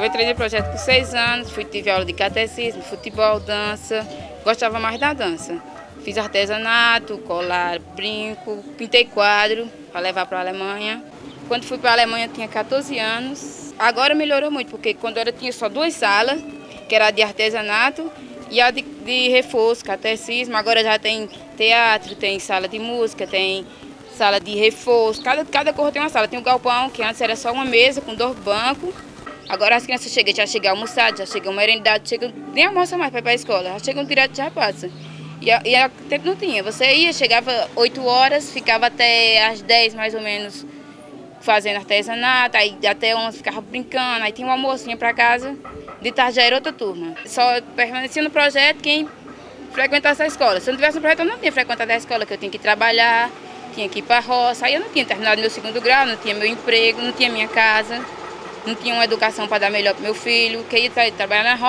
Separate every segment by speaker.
Speaker 1: Eu entrei no projeto com 6 anos, tive aula de catecismo, futebol, dança, gostava mais da dança. Fiz artesanato, colar, brinco, pintei quadro para levar para a Alemanha. Quando fui para a Alemanha eu tinha 14 anos. Agora melhorou muito, porque quando eu tinha só 2 salas, que era a de artesanato e a de reforço, catecismo. Agora já tem teatro, tem sala de música, tem sala de reforço. Cada cor tem uma sala. Tem um galpão, que antes era só uma mesa com 2 bancos. Agora as crianças já chegam almoçadas, já chegam merendadas, nem almoçam mais para ir para a escola, já chegam direto, já passa. E há tempo não tinha. Você ia, chegava 8 horas, ficava até às 10 mais ou menos fazendo artesanato, aí até 11 ficava brincando, aí tinha um almoço, ia para casa, de tarde já era outra turma. Só permanecia no projeto quem frequentasse a escola. Se eu não tivesse no projeto, eu não tinha frequentado a escola, que eu tinha que trabalhar, tinha que ir para a roça. Aí eu não tinha terminado meu 2º grau, não tinha meu emprego, não tinha minha casa, não tinha uma educação para dar melhor para meu filho, que ia trabalhar na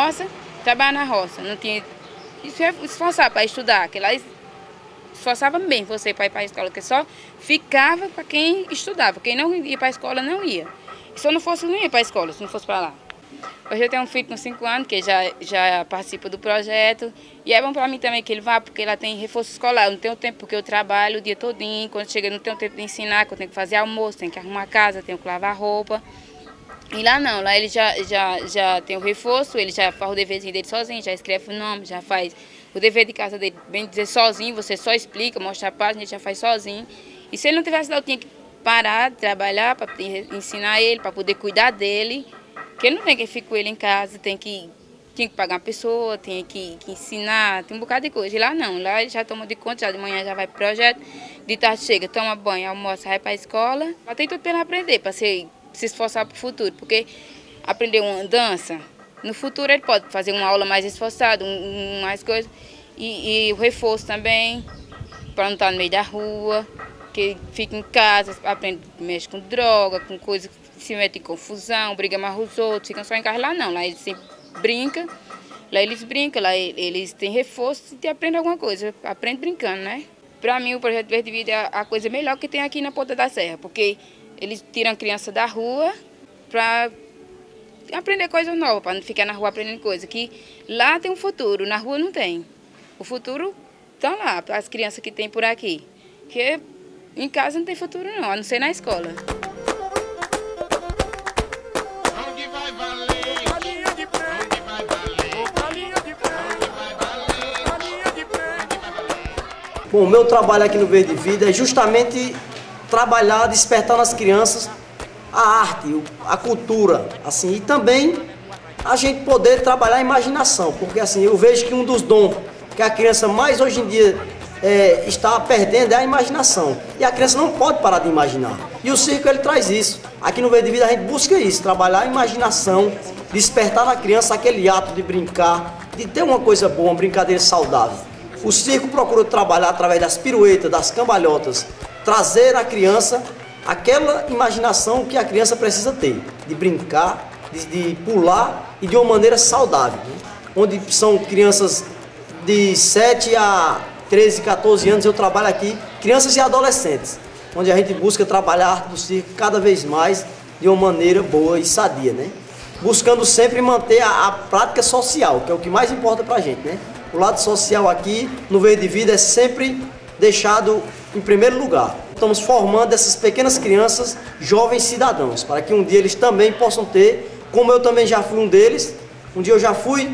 Speaker 1: roça, não tinha. Isso é esforçar para estudar, que lá esforçava bem você para ir para a escola, que só ficava para quem estudava, quem não ia para a escola não ia. E se eu não fosse, não ia para a escola, se não fosse para lá. Hoje eu tenho um filho com 5 anos, que já participa do projeto, e é bom para mim também que ele vá, porque lá tem reforço escolar. Eu não tenho tempo, porque eu trabalho o dia todinho, quando chega não tenho tempo de ensinar, que eu tenho que fazer almoço, tenho que arrumar a casa, tenho que lavar roupa. E lá não, lá ele já tem o reforço, ele já faz o deverzinho dele sozinho, já escreve o nome, já faz o dever de casa dele, bem dizer, sozinho, você só explica, mostra a página, ele já faz sozinho. E se ele não tivesse lá, eu tinha que parar de trabalhar para ensinar ele, para poder cuidar dele, porque ele não tem quem fique com ele em casa, tinha que pagar uma pessoa, tinha que ensinar, tem um bocado de coisa. E lá não, lá ele já toma de conta, já de manhã já vai pro projeto, de tarde chega, toma banho, almoça, vai para a escola. Lá tem tudo para ele aprender, para se esforçar para o futuro, porque aprender uma dança, no futuro ele pode fazer uma aula mais esforçada, mais coisas, e o reforço também, para não estar no meio da rua, que fica em casa, aprende, mexe com droga, com coisas, se mete em confusão, briga mais os outros, ficam só em casa. Lá não, lá eles sempre brincam, lá eles têm reforço e aprendem alguma coisa, aprende brincando, né? Para mim o Projeto Verde Vida é a coisa melhor que tem aqui na Ponta da Serra, porque eles tiram a criança da rua para aprender coisas novas, para não ficar na rua aprendendo coisas. Que lá tem um futuro, na rua não tem. O futuro está lá, para as crianças que tem por aqui. Porque em casa não tem futuro não, a não ser na escola.
Speaker 2: Bom, o meu trabalho aqui no Verde Vida é justamente trabalhar, despertar nas crianças a arte, a cultura, assim, e também a gente poder trabalhar a imaginação, porque assim, eu vejo que um dos dons que a criança mais hoje em dia está perdendo é a imaginação, e a criança não pode parar de imaginar, e o circo ele traz isso. Aqui no Verde Vida a gente busca isso, trabalhar a imaginação, despertar na criança aquele ato de brincar, de ter uma coisa boa, uma brincadeira saudável. O circo procura trabalhar através das piruetas, das cambalhotas, trazer à criança aquela imaginação que a criança precisa ter, de brincar, de pular e de uma maneira saudável, né? Onde são crianças de 7 a 13, 14 anos, eu trabalho aqui, crianças e adolescentes, onde a gente busca trabalhar a arte do circo cada vez mais de uma maneira boa e sadia, né? Buscando sempre manter a prática social, que é o que mais importa pra gente, né? O lado social aqui no Verde Vida é sempre deixado em primeiro lugar. Estamos formando essas pequenas crianças, jovens cidadãos, para que um dia eles também possam ter, como eu também já fui um deles, um dia eu já fui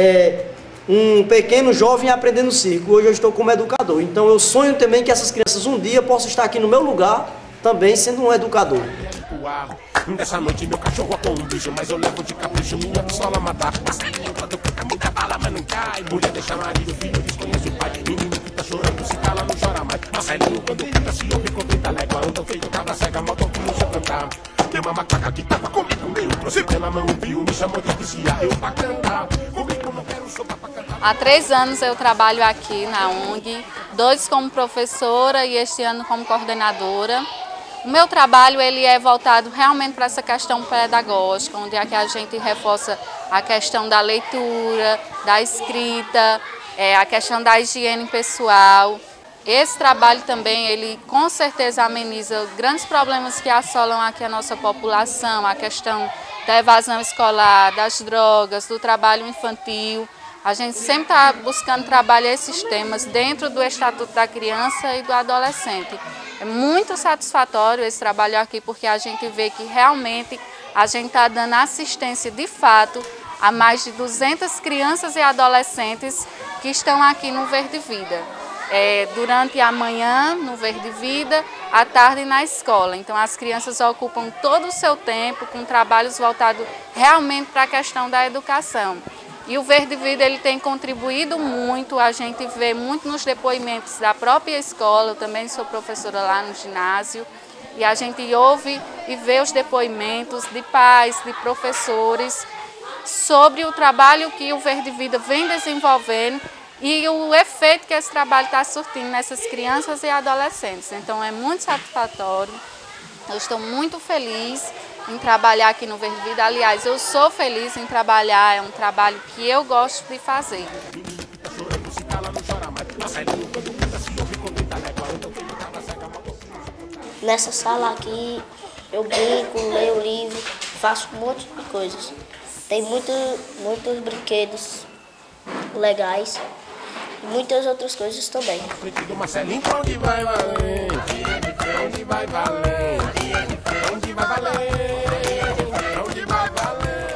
Speaker 2: um pequeno jovem aprendendo circo, hoje eu estou como educador. Então eu sonho também que essas crianças um dia possam estar aqui no meu lugar, também sendo um educador.
Speaker 3: Nessa noite meu cachorro com um bicho, mas eu levo de capricho minha pistola matar. Passarinho quando canta muita bala, mas não cai. Mulher deixa marido, filho desconhece o pai. Menino que tá chorando, se cala, não chora mais. Marcelinho quando canta se ouve com 30 légua. Anda feito cabra cega, mal que não sei cantar. Tem uma macaca que tava comigo, meio trouxe pela mão, viu, me chamou de viciar. Eu pra cantar, comigo não quero sopa pra cantar.
Speaker 4: Há 3 anos eu trabalho aqui na ONG, 2 como professora e este ano como coordenadora. O meu trabalho ele é voltado realmente para essa questão pedagógica, onde é que a gente reforça a questão da leitura, da escrita, a questão da higiene pessoal. Esse trabalho também, ele com certeza ameniza grandes problemas que assolam aqui a nossa população, a questão da evasão escolar, das drogas, do trabalho infantil. A gente sempre está buscando trabalhar esses temas dentro do Estatuto da Criança e do Adolescente. É muito satisfatório esse trabalho aqui, porque a gente vê que realmente a gente está dando assistência de fato a mais de 200 crianças e adolescentes que estão aqui no Verde Vida. Durante a manhã, no Verde Vida, à tarde na escola. Então as crianças ocupam todo o seu tempo com trabalhos voltados realmente para a questão da educação. E o Verde Vida ele tem contribuído muito, a gente vê muito nos depoimentos da própria escola, eu também sou professora lá no ginásio, e a gente ouve e vê os depoimentos de pais, de professores, sobre o trabalho que o Verde Vida vem desenvolvendo e o efeito que esse trabalho está surtindo nessas crianças e adolescentes. Então é muito satisfatório, eu estou muito feliz em trabalhar aqui no Verde Vida. Aliás, eu sou feliz em trabalhar, é um trabalho que eu gosto de fazer.
Speaker 5: Nessa sala aqui eu brinco, leio livro, faço um monte de coisas. Tem muitos brinquedos legais e muitas outras coisas também.
Speaker 3: Marcelinho, onde vai valer? Onde vai valer? Onde vai valer? Onde vai valer?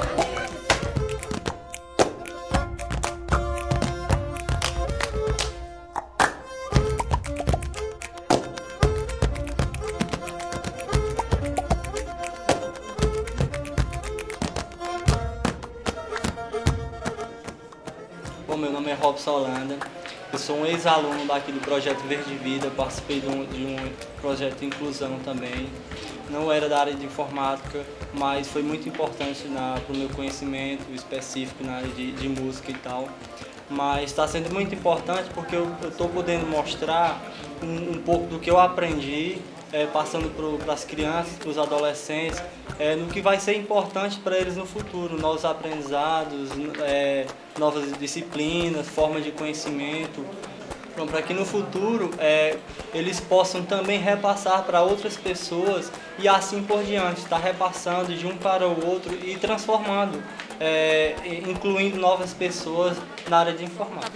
Speaker 6: Bom, meu nome é Robson Holanda, eu sou um ex-aluno daqui do Projeto Verde Vida, participei de um projeto de inclusão também. Não era da área de informática, mas foi muito importante para o meu conhecimento específico na área de música e tal. Mas está sendo muito importante porque eu estou podendo mostrar um pouco do que eu aprendi, passando para as crianças, para os adolescentes, no que vai ser importante para eles no futuro, novos aprendizados, novas disciplinas, formas de conhecimento, para que no futuro eles possam também repassar para outras pessoas e assim por diante, estar repassando de um para o outro e transformando, incluindo novas pessoas na área de informática.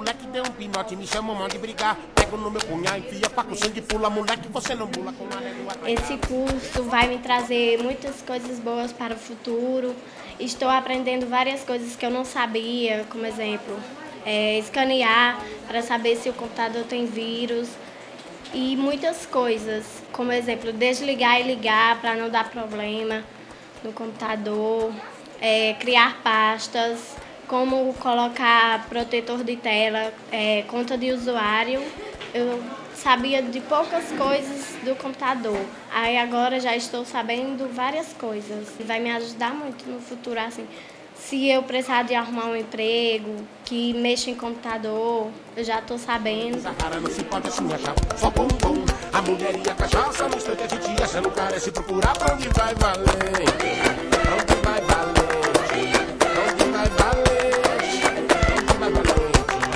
Speaker 7: Esse curso vai me trazer muitas coisas boas para o futuro. Estou aprendendo várias coisas que eu não sabia, como exemplo, escanear para saber se o computador tem vírus e muitas coisas, como exemplo, desligar e ligar para não dar problema no computador, criar pastas, como colocar protetor de tela, conta de usuário. Eu sabia de poucas coisas do computador, aí agora já estou sabendo várias coisas e vai me ajudar muito no futuro, assim. Se eu precisar de arrumar um emprego, que mexa em computador, eu já estou sabendo.
Speaker 3: Essa cara não se pode assim achar, só bumbum. A mulher e a cachaça, no instante a gente acha, não carece procurar pra onde vai valer. Pra onde vai valer? Pra onde vai valer? Pra onde vai valer?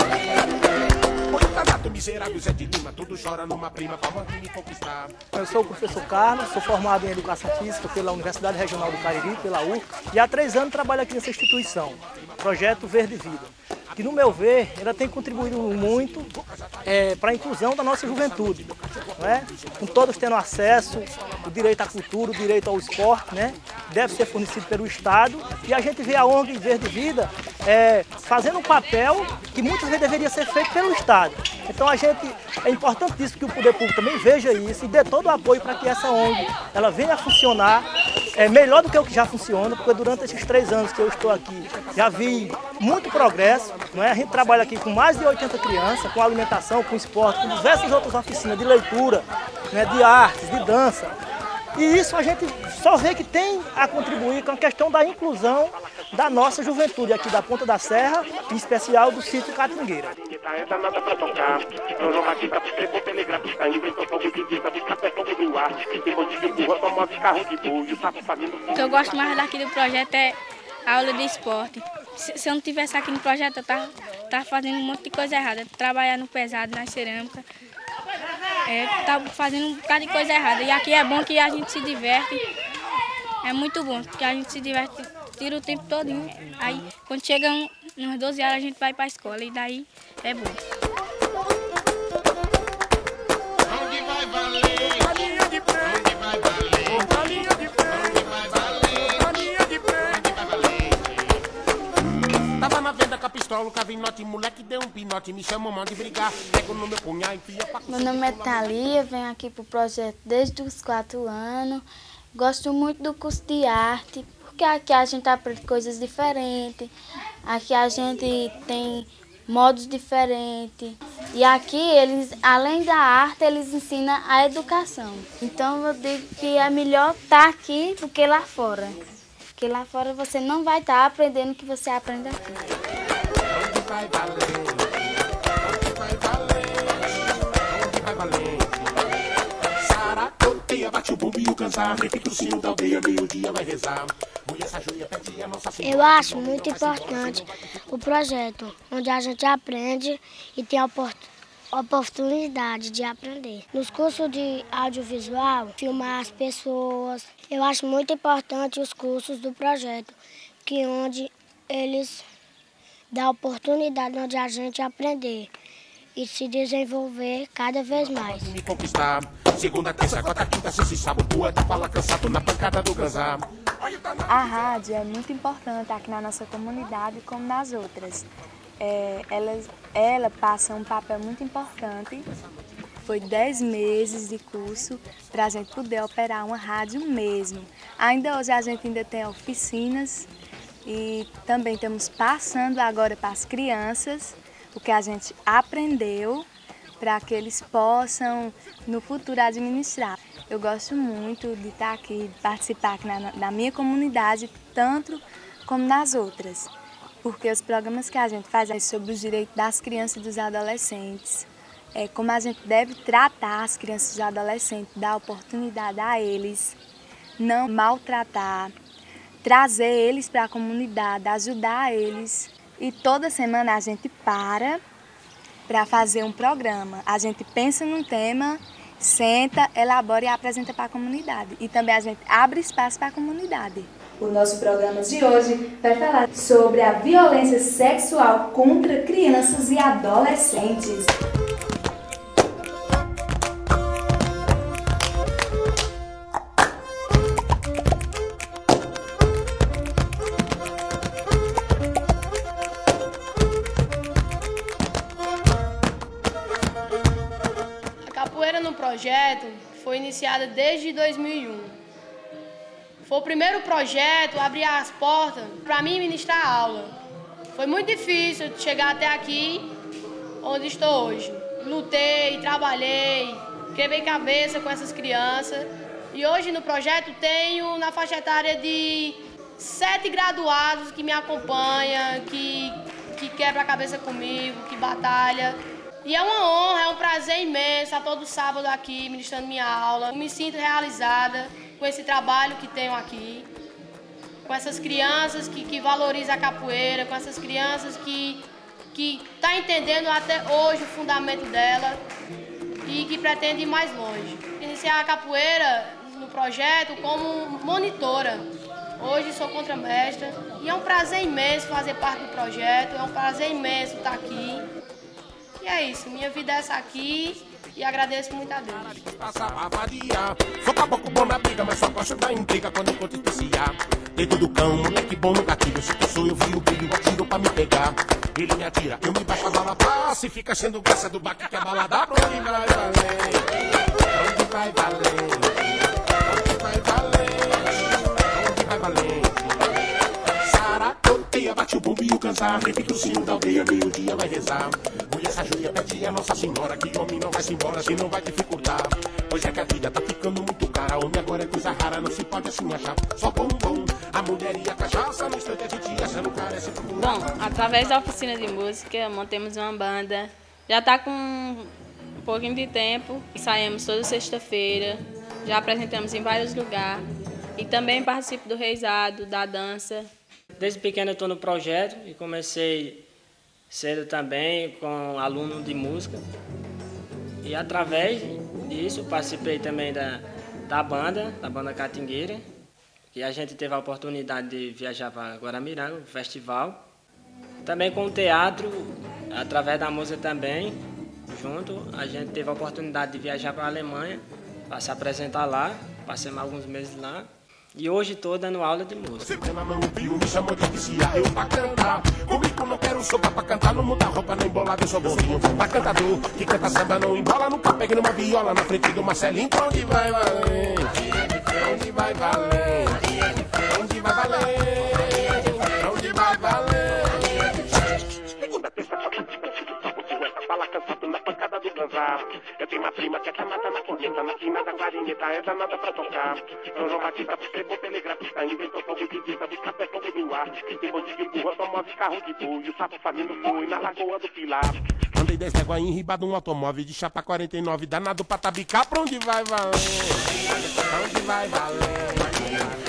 Speaker 3: Coitado miserável Zé de Lima, tudo chora numa prima pra uma me conquistar.
Speaker 8: Eu sou o professor Carlos, sou formado em Educação Física pela Universidade Regional do Cariri, pela UFRA, e há 3 anos trabalho aqui nessa instituição, Projeto Verde Vida, que, no meu ver, ela tem contribuído muito para a inclusão da nossa juventude, não é? Com todos tendo acesso, o direito à cultura, o direito ao esporte, né? Deve ser fornecido pelo Estado, e a gente vê a ONG Verde Vida fazendo um papel que muitas vezes deveria ser feito pelo Estado. Então é importantíssimo que o poder público também veja isso e dê todo o apoio para que essa ONG ela venha a funcionar melhor do que o que já funciona, porque durante esses 3 anos que eu estou aqui já vi muito progresso, não é? A gente trabalha aqui com mais de 80 crianças, com alimentação, com esporte, com diversas outras oficinas de leitura, né, de artes, de dança. E isso a gente só vê que tem a contribuir com a questão da inclusão da nossa juventude aqui da Ponta da Serra, em especial do sítio Catingueira.
Speaker 9: O que eu gosto mais daqui do projeto é a aula de esporte. Se eu não estivesse aqui no projeto, eu estava fazendo um monte de coisa errada. Trabalhar no pesado, na cerâmica. Estava fazendo um bocado de coisa errada. E aqui é bom que a gente se diverte é muito bom, porque a gente se diverte, tira o tempo todinho. Aí quando chega umas 12 horas a gente vai para a escola e daí é bom.
Speaker 3: Tava na venda com a pistola, o cavinote, moleque deu um pinote, me chamou, mão de brigar, pego no meu punhal, enfia pra...
Speaker 10: Meu nome é Thalia, venho aqui pro projeto desde os 4 anos. Gosto muito do curso de arte, porque aqui a gente aprende coisas diferentes, aqui a gente tem modos diferentes. E aqui, eles, além da arte, eles ensinam a educação. Então eu digo que é melhor estar aqui do que lá fora. Porque lá fora você não vai estar aprendendo o que você aprende aqui.
Speaker 3: Onde vai valer? Onde vai valer? Onde vai valer? Saracoteia, bate o bumbo e o cantar, repita o sino da aldeia, meio-dia vai rezar. Mulher sajuia, pede a Nossa Senhora.
Speaker 11: Eu acho muito importante o projeto, onde a gente aprende e tem a oportunidade de aprender. Nos cursos de audiovisual, filmar as pessoas. Eu acho muito importante os cursos do projeto, que onde eles dão a oportunidade onde a gente aprender e se desenvolver cada vez mais.
Speaker 3: Me conquistar, segunda, terça, quarta, quinta, sexta e sábado, pode falar cansado na pancada do ganzar.
Speaker 12: A rádio é muito importante aqui na nossa comunidade como nas outras. Ela passa um papel muito importante. Foi 10 meses de curso para a gente poder operar uma rádio mesmo. Ainda hoje a gente ainda tem oficinas e também estamos passando agora para as crianças o que a gente aprendeu para que eles possam no futuro administrar. Eu gosto muito de estar aqui, de participar aqui na minha comunidade, tanto como nas outras. Porque os programas que a gente faz é sobre os direitos das crianças e dos adolescentes. Como a gente deve tratar as crianças e os adolescentes, dar oportunidade a eles, não maltratar, trazer eles para a comunidade, ajudar eles. E toda semana a gente para fazer um programa. A gente pensa num tema, senta, elabora e apresenta para a comunidade. E também a gente abre espaço para a comunidade.
Speaker 13: O nosso programa de hoje vai falar sobre a violência sexual contra crianças e adolescentes.
Speaker 14: A capoeira no projeto foi iniciada desde 2001. Foi o primeiro projeto a abrir as portas para mim ministrar aula. Foi muito difícil chegar até aqui, onde estou hoje. Lutei, trabalhei, quebrei cabeça com essas crianças. E hoje no projeto tenho na faixa etária de 7 graduados que me acompanham, que quebra a cabeça comigo, que batalha. E é uma honra, é um prazer imenso estar todo sábado aqui ministrando minha aula. Eu me sinto realizada com esse trabalho que tenho aqui, com essas crianças que valorizam a capoeira, com essas crianças que estão entendendo até hoje o fundamento dela e que pretendem ir mais longe. Iniciei a capoeira no projeto como monitora. Hoje sou contramestra e é um prazer imenso fazer parte do projeto, é um prazer imenso estar aqui. E é isso, minha vida é essa aqui. E agradeço muito a Deus.
Speaker 3: Sou caboclo bom na briga, mas só gosto da intriga quando encontro especiar. Dedo do cão, moleque bom no gatilho. Se eu sou, eu vi o brilho, atiro pra me pegar. Ele me atira, eu me baixo, a bala passa e fica sendo graça do baque que a bala dá pra onde vai valer. Onde vai valer? Onde vai valer? Onde vai valer? Saracoteia, bate o bumbo e o cantar, repita o sino da aldeia, meio-dia vai rezar. Mulher sajuia, pede a Nossa Senhora, que homem não vai se embora, se não vai dificultar. Pois é que a vida tá ficando muito cara, homem agora é coisa rara, não se pode assim achar. Só bombom, a mulher e a cachaça, no instante a gente acha, não carece procurar.
Speaker 1: Bom, através da oficina de música, montamos uma banda. Já tá com um pouquinho de tempo, ensaiamos toda sexta-feira, já apresentamos em vários lugares. E também participo do reizado, da dança.
Speaker 15: Desde pequeno eu estou no projeto e comecei cedo também com aluno de música. E através disso participei também da banda Catingueira, que a gente teve a oportunidade de viajar para Guaramiranga, o festival. Também com o teatro, através da música também, junto, a gente teve a oportunidade de viajar para a Alemanha, para se apresentar lá, passei alguns meses lá. E hoje estou dando aula de música.
Speaker 3: Me chamou de viciar, eu pra cantar. Comigo não quero sopa pra cantar, não muda roupa nem bolada, eu sou bonzinho. Pra cantador, que canta samba não embola, nunca pegue numa viola na frente do Marcelinho. Pra onde vai valer? Pra onde vai valer? Pra onde vai valer? Pra onde vai valer? Fala cansado na pancada do ganzar. Eu tenho uma prima que é danada na corneta, na quina da clarineta, é danada pra tocar. São João Batista, escreveu telegrafista, inventou fogo de vista, busca pé fogo do ar. Tem bonde de burro, automóvel, carro de boi, o sapo família foi na Lagoa do Pilar. Andei 10 léguas enribado um automóvel de chapa 49, danado pra tabicar, pra onde vai valer? Pra onde vai valer?